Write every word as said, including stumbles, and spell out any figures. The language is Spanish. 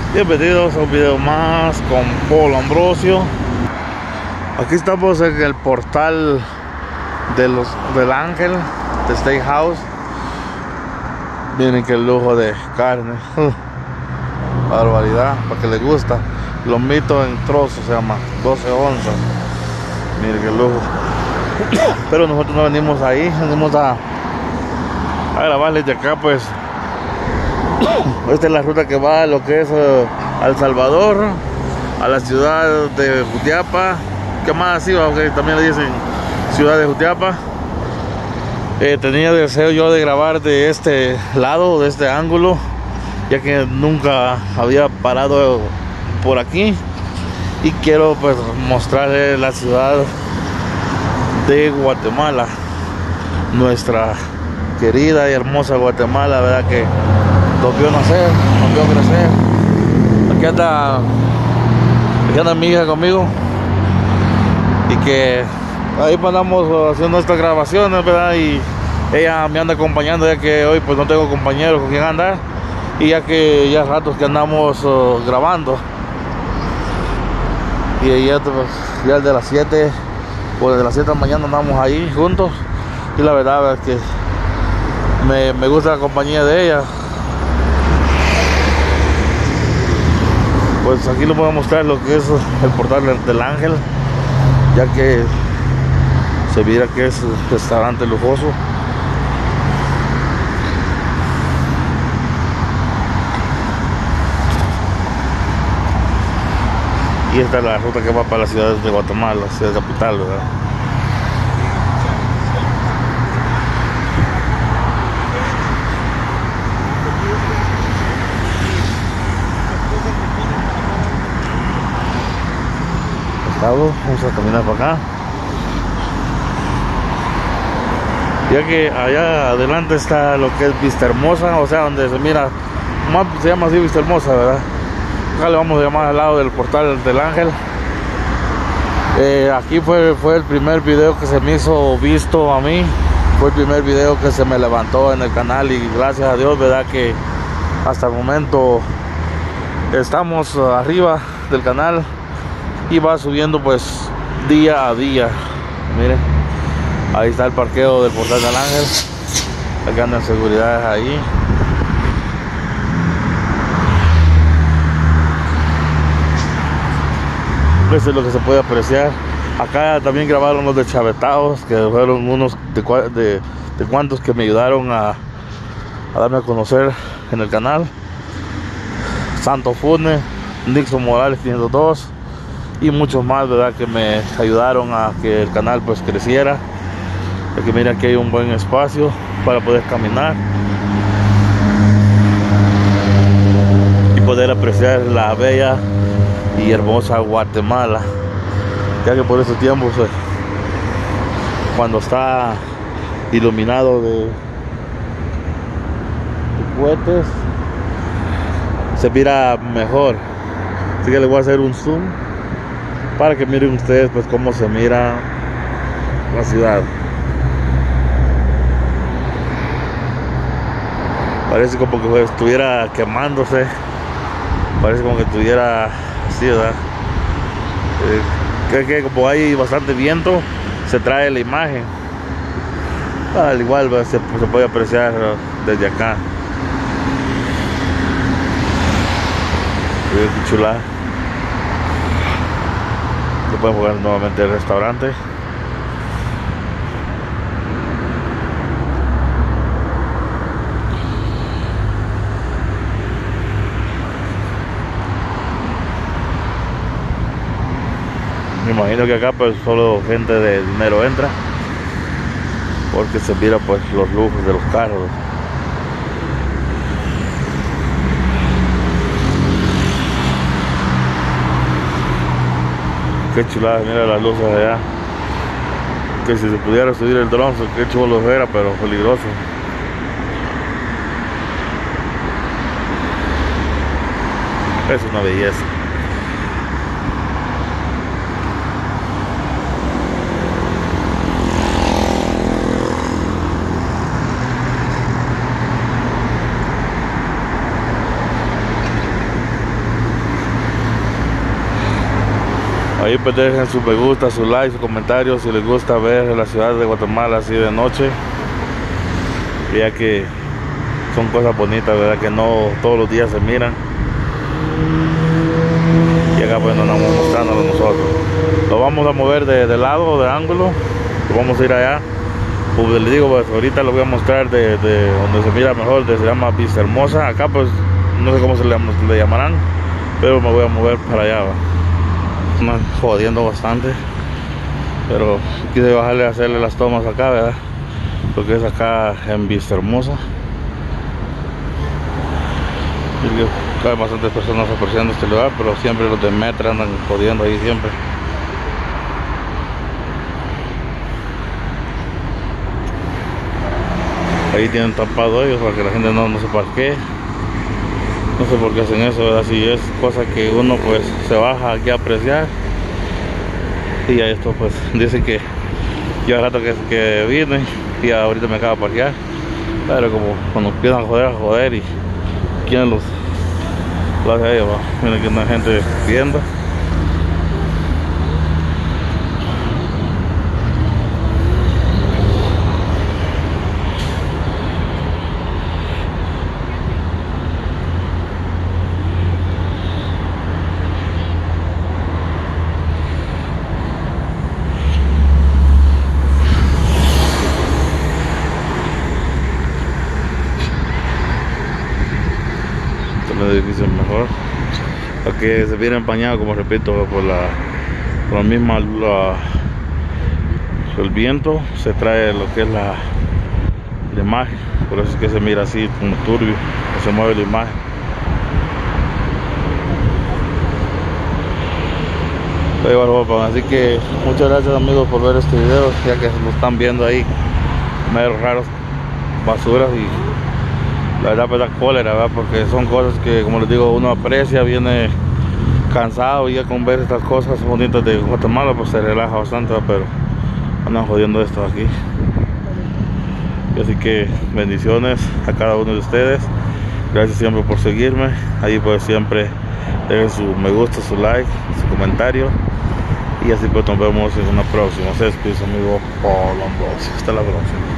Bienvenidos a un video más con Paul Ambrosio. Aquí estamos en el portal de los, del Ángel, de Steakhouse. Miren qué lujo de carne. Barbaridad, para que les gusta. Lomito en trozos se llama, doce onzas. Miren qué lujo. Pero nosotros no venimos ahí, venimos a, a grabarles de acá, pues. Esta es la ruta que va a lo que es uh, El Salvador, a la ciudad de Jutiapa. ¿Qué más iba? Okay, también le dicen ciudad de Jutiapa. Eh, tenía deseo yo de grabar de este lado, de este ángulo, ya que nunca había parado por aquí. Y quiero pues mostrarles la ciudad de Guatemala, nuestra querida y hermosa Guatemala, verdad que nos vio nacer, nos vio crecer. Aquí anda, aquí anda mi hija conmigo, y que ahí andamos haciendo estas grabaciones, verdad, y ella me anda acompañando, ya que hoy pues no tengo compañero con quien andar, y ya que ya ratos que andamos uh, grabando, y ya, pues, ya de las siete, pues de las siete de la mañana andamos ahí juntos, y la verdad es que me, me gusta la compañía de ella. Pues aquí les voy a mostrar lo que es el portal del Ángel, ya que se mira que es un restaurante lujoso. Y esta es la ruta que va para la ciudad de Guatemala, la ciudad capital, ¿verdad? Vamos a caminar para acá, ya que allá adelante está lo que es Vista Hermosa, o sea, donde se mira, más se llama así Vista Hermosa, ¿verdad? Acá le vamos a llamar al lado del portal del Ángel. Eh, aquí fue, fue el primer video que se me hizo visto a mí, fue el primer video que se me levantó en el canal, y gracias a Dios, ¿verdad? Que hasta el momento estamos arriba del canal. Y va subiendo pues día a día. Miren, ahí está el parqueo del portal del Ángel. Acá andan seguridades ahí. Eso es lo que se puede apreciar. Acá también grabaron los de Chavetaos, que fueron unos de, de, de cuantos que me ayudaron a, a darme a conocer en el canal. Santo Fune, Nixon Morales quinientos dos y muchos más, verdad, que me ayudaron a que el canal pues creciera. Aquí mira, aquí hay un buen espacio para poder caminar y poder apreciar la bella y hermosa Guatemala, ya que por esos tiempos pues, cuando está iluminado de, de cohetes, se mira mejor. Así que les voy a hacer un zoom para que miren ustedes pues cómo se mira la ciudad. Parece como que estuviera quemándose, parece como que estuviera así, ¿verdad? Eh, que, que como hay bastante viento, se trae la imagen. Al igual pues, se, se puede apreciar desde acá. Miren qué chula. Pueden jugar nuevamente el restaurante. Me imagino que acá pues solo gente de dinero entra, porque se mira pues los lujos de los carros. Qué chulada, mira las luces allá. Que si se pudiera subir el dron, qué chulo era, pero peligroso. Es una belleza. Ahí pues dejen su me gusta, su like, su comentario si les gusta ver la ciudad de Guatemala así de noche, ya que son cosas bonitas, verdad, que no todos los días se miran. Y acá pues nos estamos mostrándolo nosotros. Lo vamos a mover de, de lado, de ángulo. Lo vamos a ir allá. Pues les digo, pues ahorita lo voy a mostrar de, de donde se mira mejor, de, se llama Vista Hermosa. Acá pues no sé cómo se le, le llamarán, pero me voy a mover para allá, va. Me jodiendo bastante, pero quise bajarle a hacerle las tomas acá, verdad, porque es acá en Vista Hermosa. Y hay bastantes personas apreciando este lugar, pero siempre los de Metra andan jodiendo ahí siempre. Ahí tienen tapado ellos para que la gente no, no se parquee. No sé por qué hacen eso, ¿verdad? Si es cosa que uno pues se baja aquí a apreciar. Y a esto pues dicen que yo al rato que, que vine y ahorita me acabo de parquear. Pero como cuando empiezan a joder, a joder y quieren los lo hace a ellos, ¿va? Miren que no hay gente viendo. El edificio mejor, aquí se viene empañado, como repito, por la, por la misma la, el viento se trae lo que es la, la imagen, por eso es que se mira así como turbio, que se mueve la imagen. Así que muchas gracias amigos por ver este video, ya que lo están viendo ahí medio raros, basuras, y la verdad pues da cólera, ¿verdad? Porque son cosas que, como les digo, uno aprecia, viene cansado y ya con ver estas cosas bonitas de Guatemala pues se relaja bastante, ¿verdad? Pero andan jodiendo esto aquí. Y así que bendiciones a cada uno de ustedes, gracias siempre por seguirme. Ahí pues siempre dejen su me gusta, su like, su comentario, y así pues nos vemos en una próxima. Se despide su amigo Paul Ambrosio. Hasta la próxima.